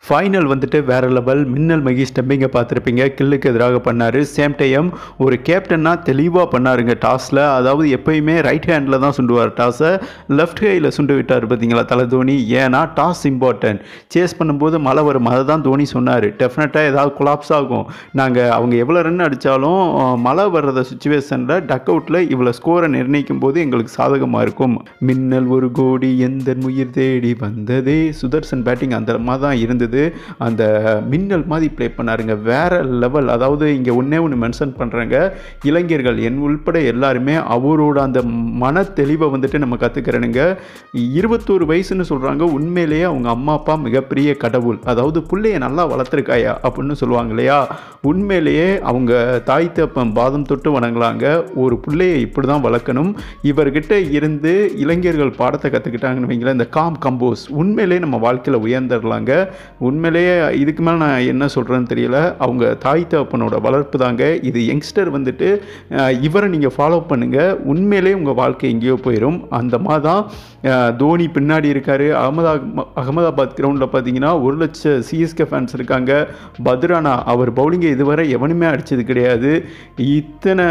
Final வந்துட்டு வேறு level. மின்னல் மகேஷ் ஸ்டம்பிங்கை பார்த்துருப்பீங்க, கில்லுக்கு எதிராக பண்ணார். சேம் டைம் ஒரு கேப்டன்னா தெளிவாக பண்ணாருங்க டாஸில். அதாவது எப்போயுமே ரைட் ஹேண்டில் தான் சுண்டுவார் டாஸை, லெஃப்ட் கையில் சுண்டு விட்டார் பார்த்தீங்களா தலை தோனி. ஏன்னா டாஸ் இம்பார்ட்டன்ட். சேஸ் பண்ணும்போது மழை வரும், அதை தான் தோனி சொன்னார். டெஃபினட்டாக ஏதாவது கொலாப்ஸ் ஆகும், நாங்கள் அவங்க எவ்வளோ ரன் அடித்தாலும் மழை வர்றத சுச்சுவேஷனில் டக் அவுட்டில் இவ்வளோ ஸ்கோரை நிர்ணயிக்கும் போது எங்களுக்கு சாதகமாக இருக்கும். மின்னல் ஒரு கோடி எந்த உயிர் தேடி வந்ததே, சுதர்சன் பேட்டிங் அந்த மாதிரி தான் இருந்தது. அந்த மின்னல் மாதிரி ப்ளே பண்ணாருங்க, வேற லெவல். அதாவது இங்கே ஒன்று மென்ஷன் பண்ணுறாங்க, இளைஞர்கள் என் உள்பட எல்லாருமே அவரோட அந்த மன தெளிவை வந்துட்டு நம்ம கற்றுக்கிறனுங்க. 21 வயசுன்னு சொல்கிறாங்க, உண்மையிலேயே அவங்க அம்மா அப்பா மிகப்பெரிய கடவுள். அதாவது பிள்ளைய நல்லா வளர்த்துருக்காயா அப்படின்னு சொல்லுவாங்க இல்லையா, உண்மையிலேயே அவங்க தாய் தப்பம் பாதம் தொட்டு வணங்கலாங்க. ஒரு பிள்ளையை இப்படி தான் வளர்க்கணும். இவர்கிட்ட இருந்து இளைஞர்கள் பாடத்தை கற்றுக்கிட்டாங்கன்னு வைங்களேன், இந்த காம் கம்போஸ் உண்மையிலேயே நம்ம வாழ்க்கையில் உயர்ந்துடலாங்க. உண்மையிலேயே இதுக்கு மேலே நான் என்ன சொல்கிறேன்னு தெரியல. அவங்க தாய் தகப்பனோட வளர்ப்பு தாங்க இது. யங்ஸ்டர் வந்துட்டு இவரை நீங்கள் ஃபாலோ பண்ணுங்கள், உண்மையிலே உங்கள் வாழ்க்கை எங்கேயோ போயிடும். அந்த மாதிரி தான் தோனி பின்னாடி இருக்கார். அகமதாபாத் கிரவுண்டில் பார்த்தீங்கன்னா 1 லட்சம் சிஎஸ்கே ஃபேன்ஸ் இருக்காங்க. பத்ரானா அவர் பவுலிங்கை இதுவரை எவனுமே அடித்தது கிடையாது. இத்தனை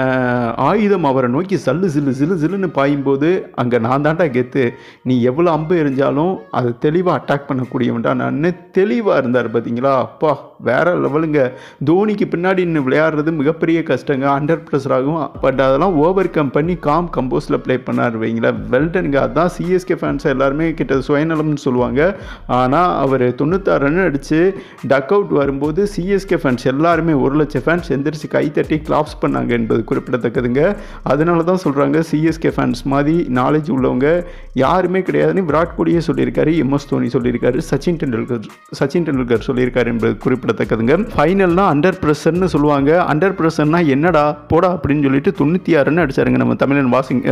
ஆயுதம் அவரை நோக்கி சல்லு சில்லு சில்லு சில்லுன்னு பாயும்போது அங்கே நான் தாண்டா கெத்து, நீ எவ்வளோ அம்பு எறிஞ்சாலும் அதை தெளிவாக அட்டாக் பண்ணக்கூடியவன்டா நான் தெளிவாக இருந்தார் பார்த்தீங்களா. அப்பா வேற லெவலுங்க. தோனிக்கு பின்னாடி இன்னும் விளையாடுறது மிகப்பெரிய கஷ்டங்க, அண்டர் ப்ரெஷர் ஆகும். பட் அதெல்லாம் ஓவர் கம் பண்ணி காம் கம்போஸில் ப்ளே பண்ணார் வைங்களா, வெல்டனுங்க. அதுதான் சிஎஸ்கே ஃபேன்ஸ் எல்லாருமே கிட்ட சுயநலம்னு சொல்லுவாங்க. ஆனால் அவர் 96 ரன் அடித்து டக் அவுட் வரும்போது சிஎஸ்கே ஃபேன்ஸ் எல்லாருமே 1 லட்சம் ஃபேன்ஸ் எந்திரிச்சு கைத்தட்டி கிளாப்ஸ் பண்ணாங்க என்பது குறிப்பிடத்தக்கதுங்க. அதனால தான் சொல்கிறாங்க சிஎஸ்கே ஃபேன்ஸ் மாதிரி நாலேஜ் உள்ளவங்க யாருமே கிடையாதுன்னு விராட் கோலியே சொல்லியிருக்காரு, எம்எஸ் தோனி சொல்லியிருக்காரு, சச்சின் டெண்டுல்கர் சொல்லியிருக்காரு என்பது குறிப்பிடத்தக்கதுங்க. ஃபைனல்னா அண்டர் ப்ரெஷர்னு சொல்லுவாங்க. அண்டர் ப்ரெஷர்னா என்னடா போடா அப்படின்னு சொல்லிட்டு 96 ரன் அடிச்சாருங்க நம்ம தமிழன்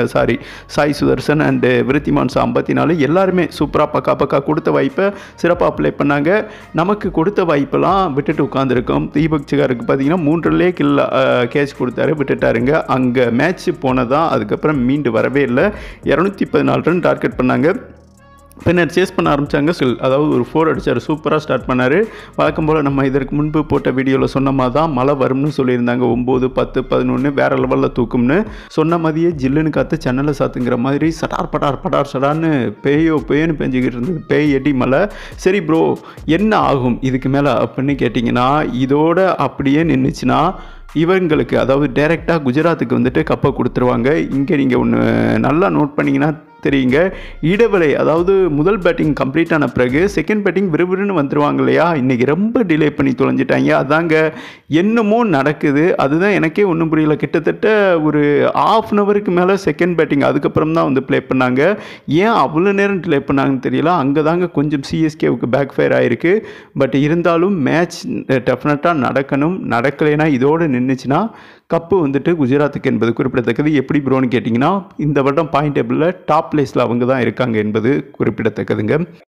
சாய் சுதர்சன் அண்டு விருத்திமான் 54. எல்லாருமே சூப்பராக பக்கா கொடுத்த வாய்ப்பை சிறப்பாக அப்ளை பண்ணாங்க. நமக்கு கொடுத்த வாய்ப்பெல்லாம் விட்டுட்டு உட்காந்துருக்கோம். தீபக் சிகாருக்கு பார்த்தீங்கன்னா 3 கேட்ச் கொடுத்தாரு, விட்டுட்டாருங்க. அங்கே மேட்ச் போனதான், அதுக்கப்புறம் மீண்டு வரவே இல்லை. 214 ரன் டார்கெட் பண்ணாங்க. பின்னர் சேஸ் பண்ண ஆரம்பித்தாங்க. அதாவது ஒரு 4 அடித்தார், சூப்பராக ஸ்டார்ட் பண்ணார். வழக்கம் போல் நம்ம இதற்கு முன்பு போட்ட வீடியோவில் சொன்ன மாதிரி தான் மழை வரும்னு சொல்லியிருந்தாங்க. 9, 10, 11 வேறு லெவலில் தூக்கும்னு சொன்ன மாதிரியே ஜில்லுன்னு காற்று சென்னலை சாத்துங்கிற மாதிரி சடார் படார் சடார்னு பேயன்னு பெஞ்சிக்கிட்டு இருந்தது, பேய் எடி மழை. சரி ப்ரோ என்ன ஆகும் இதுக்கு மேலே அப்படின்னு கேட்டிங்கன்னா, இதோட அப்படியே நின்றுச்சுன்னா இவங்களுக்கு, அதாவது டைரெக்டாக குஜராத்துக்கு வந்துட்டு கப்பை கொடுத்துருவாங்க. இங்கே நீங்கள் ஒன்று நல்லா நோட் பண்ணிங்கன்னா தெரியுங்க, இடைவெளி அதாவது முதல் பேட்டிங் கம்ப்ளீட் ஆன பிறகு செகண்ட் பேட்டிங் விறுவிறுன்னு வந்துடுவாங்க இல்லையா. இன்றைக்கி ரொம்ப டிலே பண்ணி தொலைஞ்சிட்டாங்க. அதாங்க என்னமோ நடக்குது, அதுதான் எனக்கே ஒன்றும் புரியல. கிட்டத்தட்ட ஒரு ½ அன் ஹவருக்கு மேலே செகண்ட் பேட்டிங் அதுக்கப்புறம் தான் வந்து ப்ளே பண்ணாங்க. ஏன் அவ்வளோ நேரம் டிலே பண்ணாங்கன்னு தெரியல. அங்கே தாங்க கொஞ்சம் சிஎஸ்கேவுக்கு பேக் ஃபயர் ஆகிருக்கு. பட் இருந்தாலும் மேட்ச் டெஃபினட்டாக நடக்கணும். நடக்கலைன்னா இதோடு நின்றுச்சுன்னா கப்பு வந்துட்டு குஜராத்துக்கு என்பது குறிப்பிடத்தக்கது. எப்படி ப்ரோன்னு கேட்டிங்கன்னா, இந்த வருடம் பாயிண்ட் டேபிளில் டாப் பிளேஸில் அவங்க தான் இருக்காங்க என்பது குறிப்பிடத்தக்கதுங்க.